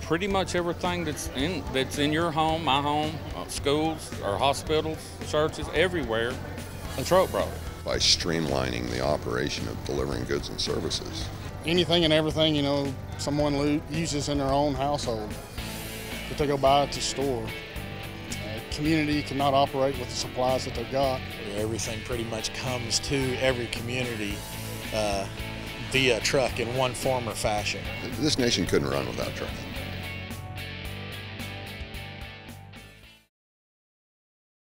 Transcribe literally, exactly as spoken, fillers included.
pretty much everything that's in that's in your home, my home, uh, schools, or hospitals, churches, everywhere, a truck brought it. By streamlining the operation of delivering goods and services. Anything and everything, you know, someone lo- uses in their own household that they go buy at the store. Uh, community cannot operate with the supplies that they've got. Everything pretty much comes to every community uh, via truck in one form or fashion. This nation couldn't run without trucking.